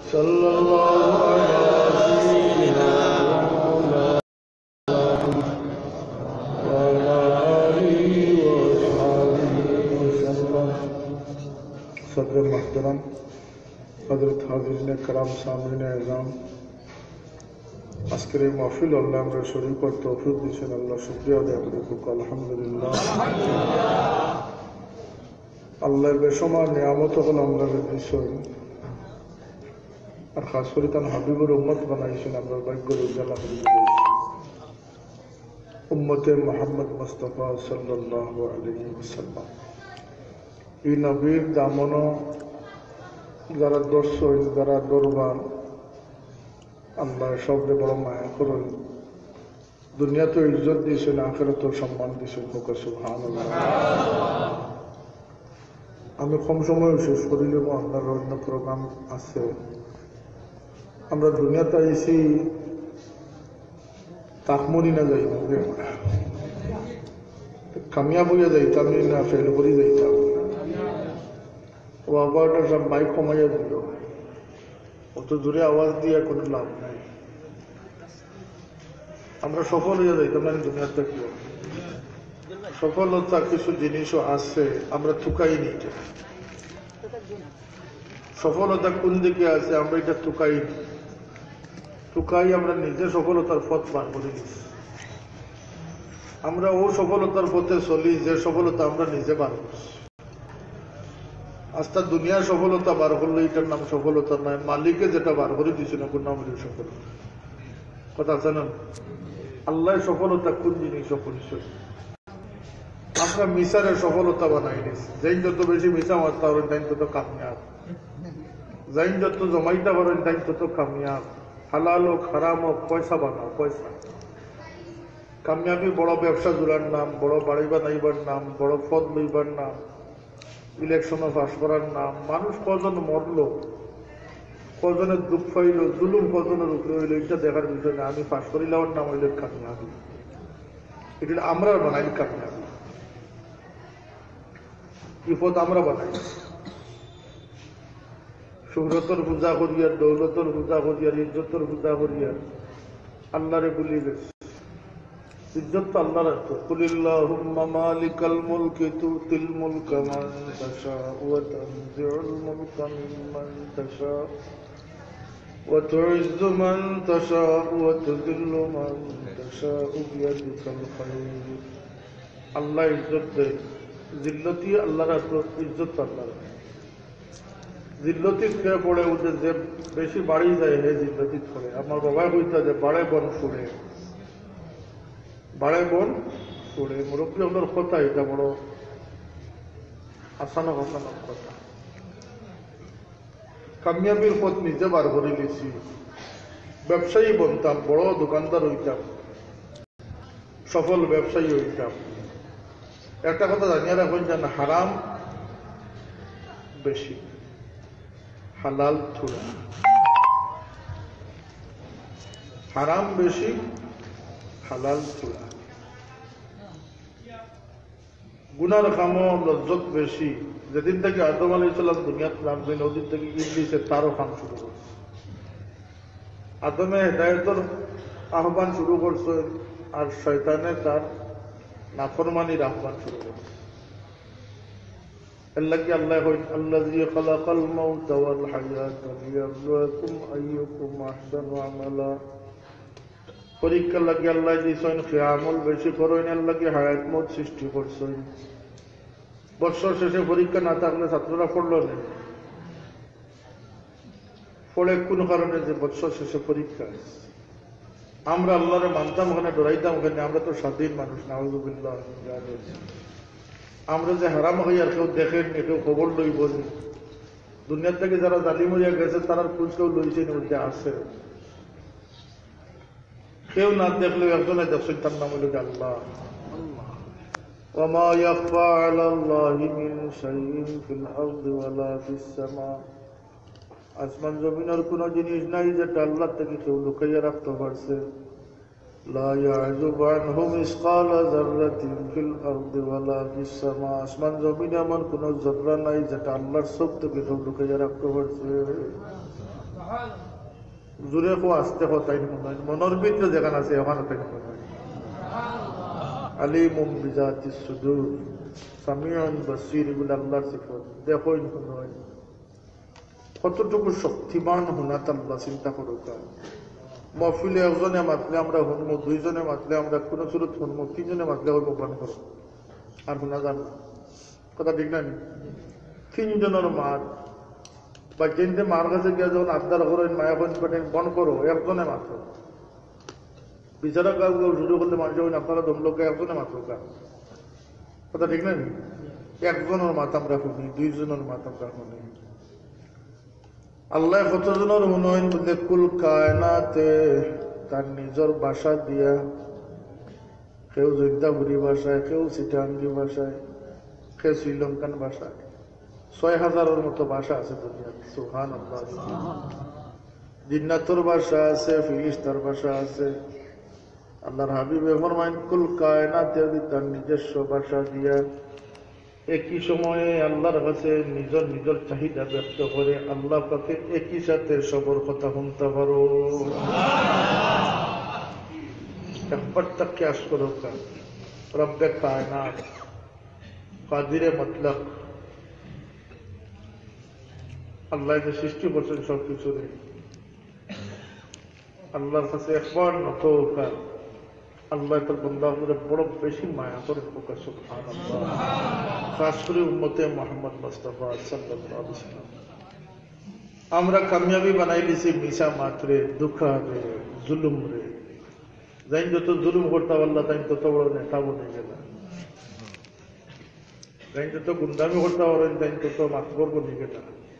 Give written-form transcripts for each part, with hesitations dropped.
صلى الله على سيدنا وعلى آله وصحبه وسلم. صدر محترم حضرت حاضرین کرام সামনে اعظام আজকের এই মাহফিল আল্লাহ আমরা শরীক করতে তৌফিক দিয়েছেন, আল্লাহ শুকরিয়া আদায় করি। আলহামদুলিল্লাহ, আল্লাহর বেসমান নিয়ামত হল আমরা দিয়েছেন, আর খাস করে তার হাবিবুর উম্মত বানাইছেন। আমরা ভাগ্যের উজ্জ্বলা উম্মতে মুহাম্মদ মুস্তাফা সাল্লাল্লাহু আলাইহি ওয়াসাল্লাম। এই নবীর দামনো যারা দর্শক, যারা দরবার, আল্লাহ সবরে বড় মায়া করুন। দুনিয়াতে ইজ্জত দিয়েছেন, আখিরাতেও সম্মান দিয়েছেন। সুবহানাল্লাহ। আমি কম সময় শেষ করিলে আপনার অন্য প্রোগ্রাম আছে। আমরা দুনিয়াতে আইসি তাকমনি না যাই, কামিয়াব হইয়া যাইতাম না ফেল করি যাইতাম। ও আবারটা সব বাইক কমাইয়া দিল, অত জোরে আওয়াজ দিয়ে কোনো লাভ নাই। আমরা সফল হইয়া যাইতাম না দুনিয়াতে। কি সফলতা কিছু জিনিসও আছে, আমরা থুকাই নি। সফলতা কোন দিকে আছে আমরা এটা থুকাই নি। থুকাই আমরা নিজে সফলতার পথ বার করে দিচ্ছি। আমরা ও সফলতার পথে চলি যে সফলতা আমরা নিজে বার করছি। আস্তা দুনিয়ার সফলতা বার করলে এটার নাম সফলতা নয়, মালিকে যেটা বার করে দিচ্ছে না কোন নাম সফলতা। কথা আছে না? আল্লাহ সফলতা কোন জিনিস পরিচয়। আমরা মিশারের সফলতা বানাই নিছি। যাই যত বেশি মিশা মারতে পারেন তাই তত কামিয়াব, যাই যত জমাইতে পারেন তাই তত কামিয়াব। হালাল হোক হারাম হোক পয়সা বানাও, পয়সা। কামিয়াবি বড় ব্যবসা জোড়ার নাম, বড় বাড়ি বানাইবার নাম, বড় পদ লইবার নাম, ইলেকশনে পাস করার নাম। মানুষ কজন মরলো, কজনের দুঃখ হইল, জুলুম কজনের উপরে হইল, এটা দেখার বিষয় না। আমি পাস করিলাম নাম হইল কামিয়াবি। এটা আমরা বানাই কামিয়াবি। বিপদ আমরা বানাই। সুরতর পূজা করিয়ার, দৌলতর পূজা করিয়ার, ইজ্জতর পূজা করিয়ার আল্লাহরে ভুলিয়ে গেছে। ইজ্জত তো আল্লাহর। কুলিল্লাহুম্মা মালিকাল মুলকি তুতিল মুলকা মান তাশাউ ওয়া তানজিউল মুলকা মিম্মান তাশাউ ওয়া তুইজ্জু মান তাশাউ ওয়া তুযিল্লু মান তাশাউ বিয়াদিকাল খায়র। আল্লাহ ইজ্জত দেয়। জিল্লতি আল্লাহর আসল, ইজ্জত আল্লাহর। জিল্লতি খেয়ে পড়ে উঠে যে বেশি বাড়ি যায় হে জিল্লতি পড়ে। আমার বাবাই বলতে যে বাড়ে বন ফুড়ে, বাড়ে বন ফুড়ে। মুরব্বী আপনার কথা, এটা বড় আসানক আসানক কথা। কামিয়াবির পথ নিজে বার করে নিয়েছি। ব্যবসায়ী বনতাম, বড় দোকানদার হইতাম, সফল ব্যবসায়ী হইতাম। একটা কথা জানিয়ে রাখবেন, যেন হারাম বেশি, হালাল থোড়া। হারাম বেশি, হালাল থোড়া। গুনার কামও লজ্জত বেশি। যেদিন থেকে আদম আলাইহিস সালাম দুনিয়াতে নামছেন, ওদিন থেকে ইবলিসে তারও কাম শুরু করছে। আদমে হেদায়েতের আহ্বান শুরু করছে, আর শয়তানে তার নাফরমানির আহ্বান শুরু করছে। আল্লাহ কইন, আল্লাযী খালাকাল মাউতা ওয়াল হায়াতা লিয়াবলুয়াকুম আইয়ুকুম আহসানু আমালা। পরীক্ষা লাগি আল্লাহ দিয়েছেন, আমল বেশি করেন। আল্লাহ হায়াত মত সৃষ্টি করছেন। বৎসর শেষে পরীক্ষা না থাকলে ছাত্ররা পড়লো না, পড়ে কোন কারণে যে বৎসর শেষে পরীক্ষা। আমরা আল্লাহরে মানতাম ওখানে, ডরাইতাম ওখানে। আমরা তো স্বাধীন মানুষ, নাউযুবিল্লাহ। আমরা যে হারাম হইয়া কেউ দেখেন, কেউ খবর লইব। দুনিয়ার থেকে যারা জালিম হইয়া গেছে তারা খোঁজ কেউ লইছে মধ্যে আছে। কেউ না দেখলেও একজনে দেখছেন, তার নাম হইল আল্লাহ। ওয়ামা ইয়াখফা আলাল্লাহি মিন শাইইন ফিল আরদি ওয়ালা ফিস সামা। আসমান জমিনের কোন জিনিস নাই যেটা আল্লাহ থেকে কেউ লুকাইয়া রাখতে পারছে। লা ইয়াযুবু আনহু মিসকালা যাররাতিন ফিল আরদি ওয়ালা ফিস সামা। আসমান জমিনে এমন কোন যর্রা নাই যেটা আল্লাহর চোখ থেকে কেউ লুকাইয়া রাখতে পারছে। জোরে কো আসতে হতাই মনের ভিতরে যেখানে আছে ওখানে তাই মনে হয় আলিমুম বিজাতিস সুদূর সামিউন বাসীর এগুলো আল্লাহর সিফত দেখোই নয় কতটুকু শক্তিমান হুনাত আল্লাহ চিন্তা করুক মহফিলে একজনে মাতলে আমরা শুনবো দুইজনে মাতলে আমরা কোনো সুরত শুনবো তিনজনে মাতলে ওই বহন করো আর শোনা যান কথা ঠিক না তিনজনের মাত বা যেতে মার কাছে গিয়ে যখন আবদার করেন মায়াবন করেন বন করো একজনে মাত্র বিচারা কাউকে শুরু করলে মানুষ যখন আপনারা দমলোকে একজনে মাত্র কথা ঠিক না একজনের মাত আমরা শুনি দুইজনের মাত আমরা শুনি আল্লাহ কতজনের উন্নয়ন বলতে কুল কায়নাতে তার নিজের ভাষা দিয়া কেউ জৈন্তাপুরি ভাষায় কেউ চিটাঙ্গি ভাষায় কেউ শ্রীলঙ্কান ভাষায় ৬,০০০-এর মতো ভাষা আছে দুনিয়াতে সুবহানাল্লাহ জিন্নাতুর ভাষা আছে ফিরিস্তার ভাষা আছে আল্লাহর হাবিবে ফরমায়েন কুল কায়নাতে তার নিজস্ব ভাষা দিয়া একই সময়ে আল্লাহর কাছে নিজের নিজের চাহিদা ব্যক্ত করে আল্লাহ পাকে একই সাথে সবর কথা শুনতে পারো একবার তাকে আশ করো রব্বে কায়নাত কাদিরে মতলব আল্লাহ যে সৃষ্টি করছেন সবকিছু আল্লাহর কাছে একবার নত কার আল্লাহ তার বন্দা বড় বেশি মায়া করে প্রকাশ খাস করে উম্মতে মুহাম্মদ মুস্তাফা সাল্লাল্লাহু আলাইহি ওয়াসাল্লাম আমরা কামিয়াবি বানাই দিছি মিশা মাত্রে দুঃখা রে জুলুম রে যাই যত জুলুম করতে আল্লাহ তাই তত বড় নেতা বনে গেল যাই যত গুন্ডামি করতে পারেন তাই তত মাতবর বনে গেল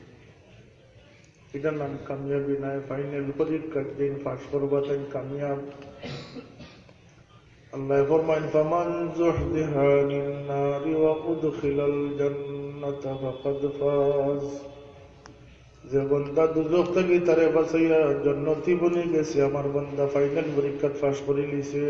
এটার নাম কামিয়াবি নাই ফাইনাল পরীক্ষার দিন পাস করবা তাই কামিয়াব আল্লাহ ফরমান ফামান যুহদিহা আনিন নারি ওয়া উদখিলাল জান্নাতা ফাকাদ ফাজ যে বান্দা দুজখ থেকে তারে বাঁচাইয়া জান্নাতি বনে গেছে আমার বান্দা ফাইনাল পরীক্ষা পাস করে লিছে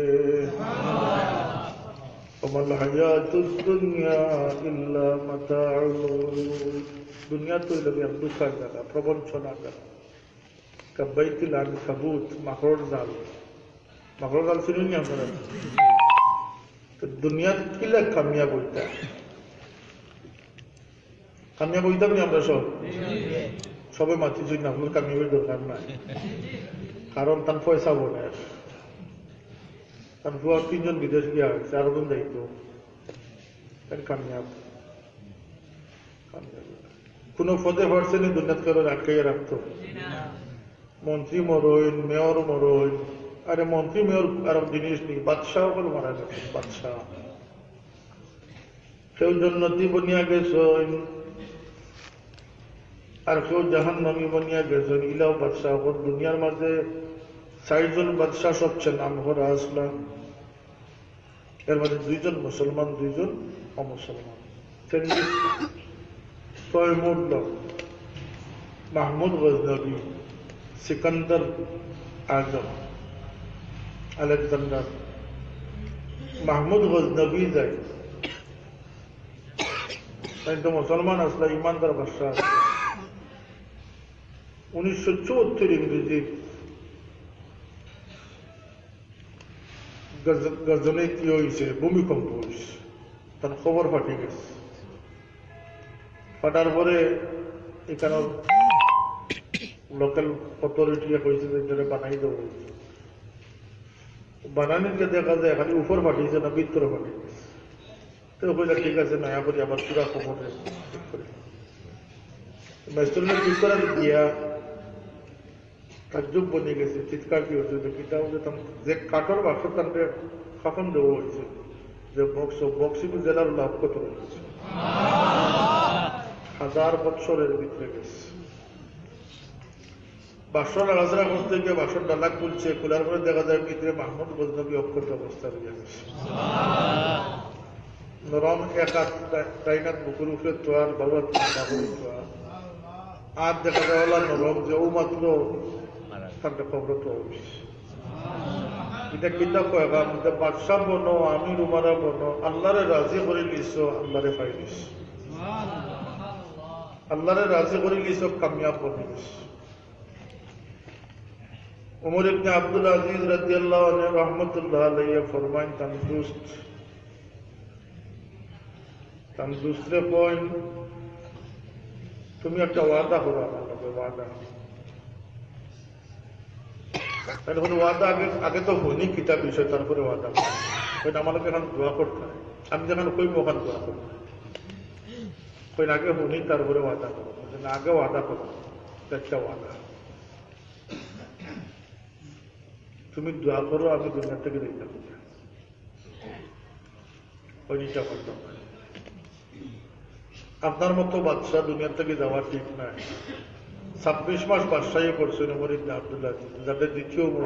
ওমাল হায়াতুদ দুনিয়া ইল্লা মাতাউল দুনিয়া তো লাগে দুঃখের জায়গা প্রবঞ্চনা জায়গা কাবাইতুল আনকাবুত মাকড় জাল শুনুন আপনারা তো দুনিয়া কিলা কামিয়াব হইতা আমরা সবে মাতি জন্য আপনার কামিয়াবের দরকার নাই কারণ তার পয়সা বলে তার ফুয়ার ৩ জন বিদেশ গিয়া হয়েছে ১২ জন দায়িত্ব কামিয়াব কোন পদে পারছেন দুনিয়াত কারো আটকাইয়া রাখতো মন্ত্রী মরইন মেয়র মরইন আরে মন্ত্রী মেয়র আরব জিনিস নেই বাদশাহ বলে মারা গেছে বাদশাহ কেউ জন্নতি বনিয়া গেছেন আর কেউ জাহান্নামী বনিয়া গেছেন ইলাও বাদশাহ দুনিয়ার মাঝে ৬০ জন বাদশাহ সবচেয়ে নাম করা আসলাম এর মাঝে ২ জন মুসলমান ২ জন অমুসলমান তৈমুর মাহমুদ গজনবী সিকান্দার আজম আলেকজান্ডার মাহমুদ গজনবী যায় তাই তো মুসলমান আসলে ইমানদার বাদশাহ ১৯৭৪ ইংরেজি গজনে কি হয়েছে ভূমিকম্প হয়েছে তার খবর ফাটে গেছে ফাটার পরে এখানে লোকাল অথরিটি কইছে যে বানাই দেব বানানিকে দেখা যায় খালি উপর ফাটিয়েছে না ভিতরে ফাটিয়েছে তো কইলা ঠিক আছে নয়া করি আবার পুরা খবর মেস্টুরের ভিতরে গিয়া তাজ্জুব বনে গেছে চিৎকার কি হচ্ছে যে কিতাব যে কাঠর বাক্স তাকে শাসন দেওয়া হয়েছে যে বক্সিং জেলার লাভ কত রয়েছে ১০০০ বৎসরের ভিতরে গেছে বাসর আলোচনা করতে গিয়ে বাসর ডালা খুলছে খোলার পরে দেখা যায় ভিতরে মাহমুদ গজনবী অক্ষত অবস্থা রয়ে গেছে নরম এক হাত টাইনার বুকুর উপরে তোয়ার বাবা তোয়ার আর দেখা যায় নরম যে ও মাত্র তাকে খবর তো এটা কিতাব কয়েকা বাদশাহ বনো আমির উমারা বনো আল্লাহরে রাজি করে লিস আল্লাহরে পাই লিস আল্লাহরে রাজি করে লিস কামিয়াব বনে লিস উমর ইবনে আব্দুল আজিজ রাদিয়াল্লাহু আনহু রাহমাতুল্লাহ আলাইহি ফরমাইন তন্দুস্ত্রে কইন তুমি একটা ওয়াদা করো আমার লগে ওয়াদা এখন ওয়াদা আগে তো হনি কিতাব বিষয় তারপরে ওয়াদা কইন আমাকে এখন দোয়া করতে হয় আমি যখন কইব ওখান দোয়া করবো কইন আগে হনি তারপরে ওয়াদা করো আগে ওয়াদা করো একটা ওয়াদা তুমি দোয়া করো আমি দুনিয়া থেকে দেখতে পাবো ওইটা করতে পারি আপনার মতো বাদশাহ দুনিয়া থেকে যাওয়া ঠিক নাই 26 মাস বাদশাহী করছেন উমর ইবনে আব্দুল আজিজ যাদের দ্বিতীয় উমর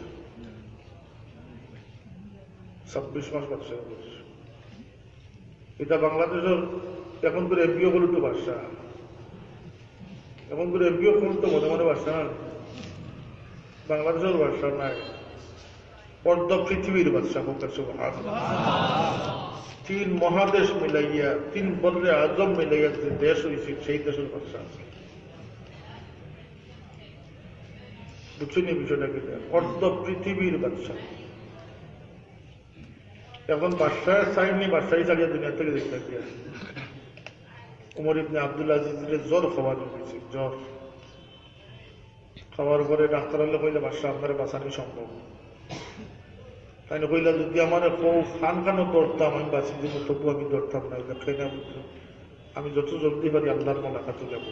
26 মাস বাদশাহী করছে এটা বাংলাদেশের এখন করে এমপিও হল তো বাদশাহ এখন করে এমপিও হল তো মনে মনে বাদশাহ না বাংলাদেশের বাদশাহ নাই অর্ধ পৃথিবীর বাদশাহ তিন মহাদেশ মিলাইয়া তিন বর্রে আজম মিলাইয়া যে দেশ হয়েছে সেই দেশের বাদশাহ বুঝছেন এই বিষয়টাকে অর্ধ পৃথিবীর বাদশাহ এখন বাদশাহ চাইনি বাদশাহী চালিয়ে দুনিয়া থেকে দেখতে গিয়া উমর ইবনে আব্দুল আজিজের জ্বর খাওয়া হয়েছে জ্বর খাওয়ার পরে ডাক্তার হলে কইলে বাদশাহ আপনার বাঁচানো সম্ভব তাই কইলা যদি আমার খান খানও দৌড়তাম আমি বাঁচি দিব তবু আমি দৌড়তাম না দেখে না আমি যত জলদি পারি আল্লাহর মোলাকাতে যাবো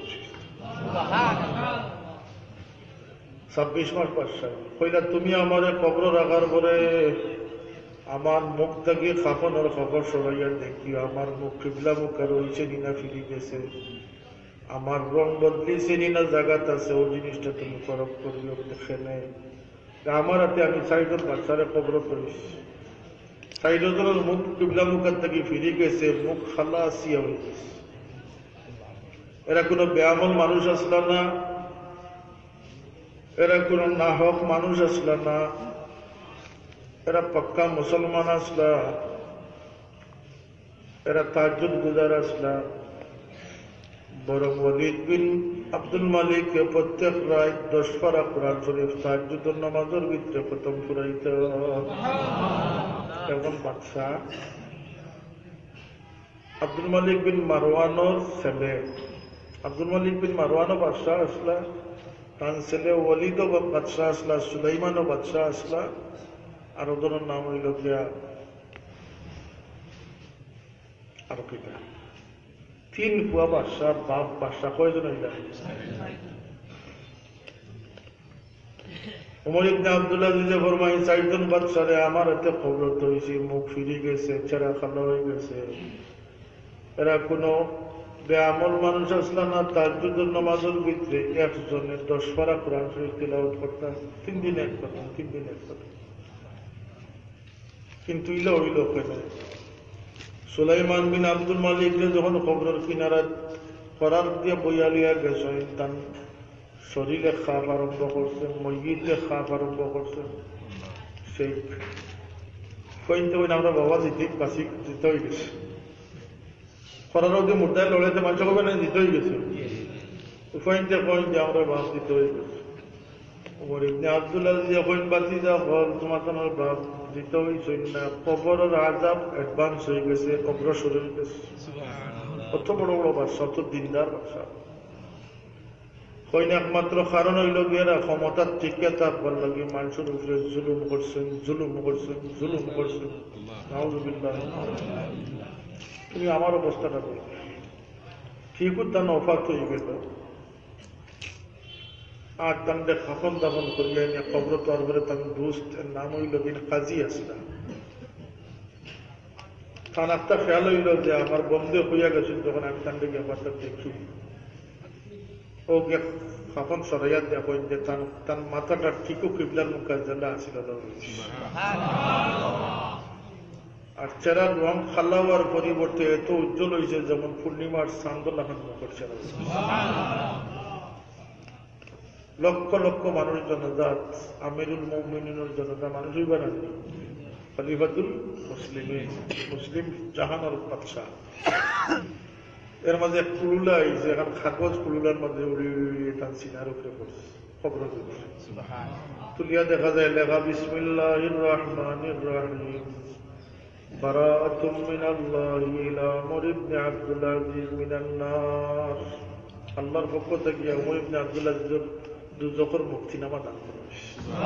26 মাস বাদশাহ কইলা তুমি আমার কবর রাখার পরে আমার মুখ থেকে খাফনের খবর সরাইয়া দেখিও আমার মুখ কিবলা মুখ আর হইছে নিনা ফিরি গেছে আমার রং বদলিছে নিনা জায়গাত আছে ওই জিনিসটা তুমি ফরক করিও দেখে নেই আমার হাতে আমি 4 জন বাচ্চারে কবর করেছি 4 জনের মুখ কিবলা মুখের থেকে ফিরে গেছে মুখ খালাসিয়া হয়ে গেছে এরা কোনো বেআমল মানুষ আসলো না এরা কোন নাহক মানুষ আসলো না এরা পাক্কা মুসলমান আসলা এরা তাজ্জুদ গুজার আসলা বরং ওয়ালিদ বিন আব্দুল মালিক প্রত্যেক রাত 10 পারা কোরআন শরীফ তাজ্জুদের নামাজের ভিতরে খতম করাইত এখন বাদশাহ আব্দুল মালিক বিন মারওয়ানোর ছেলে আব্দুল মালিক বিন মারওয়ানও বাদশাহ আসলা তার ছেলে ওয়ালিদও বাদশাহ আসলা সুলাইমানও বাদশাহ আসলা আর ওদের নাম হইল গিয়া আর কিটা 3 বুয়া বাদশাহ বাপ বাদশাহ কয়জন হইলা উমর ইবনে আব্দুল আজিজে ফরমাই 4 জন বাদশারে আমার হাতে খবর হইছে মুখ ফিরে গেছে চেহারা খালো হয়ে গেছে এরা কোনো বেআমল মানুষ আসলা না তাজ্জুদের নামাজের ভিতরে একজনের 10 পারা কোরআন শরীফ তিলাওয়াত করতে 3 দিন এক কথা কিন্তু ইলা হইল কেন সুলাইমান বিন আব্দুল মালিক যখন খবরের কিনারা করার দিয়ে বইয়ালিয়া গেছে তার শরীরে খাপ আরম্ভ করছে মসজিদে খাপ আরম্ভ করছে সেই কইতে হইন আমরা বাবা দিতে হয়ে গেছে করার অব্দি মুদ্রায় লড়াইতে মানুষ হবে না দিতে হয়ে গেছে কইতে কইতে আমরা বাপ দিতে হয়ে গেছে উমর ইবনে আব্দুল আজিজ কইন বাতি যা হল তোমার তোমার বাপ দিতে হয়েছে না কবরের আযাব অ্যাডভান্স হয়ে গেছে অগ্রসর হয়ে গেছে কত বড় বড় বাদশা অত দিনদার বাদশা কইন একমাত্র কারণ হইল গিয়ে ক্ষমতার টিকে থাকবার লাগে মানুষের উপরে জুলুম করছেন নাউযুবিল্লাহ তুমি আমার অবস্থাটা বল ঠিক উদ্যান অফাত হয়ে গেল আর তান্ডে খাফন দাফন করিয়া নিয়ে খবর তোর ঘরে তার দোস্ত নাম হইল দিন কাজী আসলা তার একটা খেয়াল হইল যে আমার বন্ধু হইয়া গেছিল যখন আমি তান্ডে ব্যাপারটা দেখি ও গিয়ে খাফন সরাইয়া দেখো যে তার মাথাটা ঠিকও কিবলার মুখে জেলা আসিল আর চেরার রং খাল্লাওয়ার পরিবর্তে এত উজ্জ্বল হয়েছে যেমন পূর্ণিমার চান্দল এখন করছে লক্ষ লক্ষ মানুষ জনজাত আমিরুল মুমিনের জনতা মানুষ হইবা না খলিফাতুল মুসলিম জাহানের বাদশাহ এর মাঝে কুলুলা আইছে এখন কাগজ কুলুলার মধ্যে উড়ি টান সিনার উপরে পড়ছে কবর তুলিয়া দেখা যায় লেখা বিসমিল্লাহির রহমানির রহিম বারাআতুম মিনাল্লাহি ইলা উমর ইবনে আব্দুল আজিজ মিনান নার। আল্লাহর পক্ষ থেকে উমর ইবনে আব্দুল আজিজের দুজখের মুক্তিনামা দান করা হয়েছে।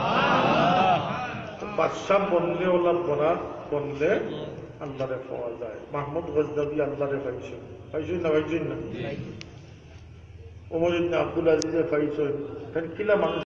বাদশাহ বনলে ওলা বনলে আল্লাহরে পাওয়া যায়। মাহমুদ গজনবী আল্লাহরে পাইছেন না পাইছেন না? উমর ইবনে আব্দুল আজিজে পাইছেন। কিলা মানুষ